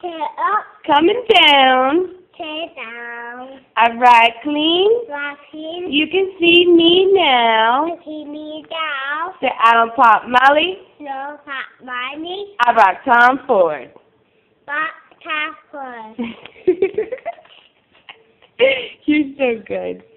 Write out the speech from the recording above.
Tear up. Coming down. Tear down. All right, clean. Rocking. You can see me now. See me down. Say, I don't pop Molly. No pop money. I rock Tom Ford. Back task force. You're so good.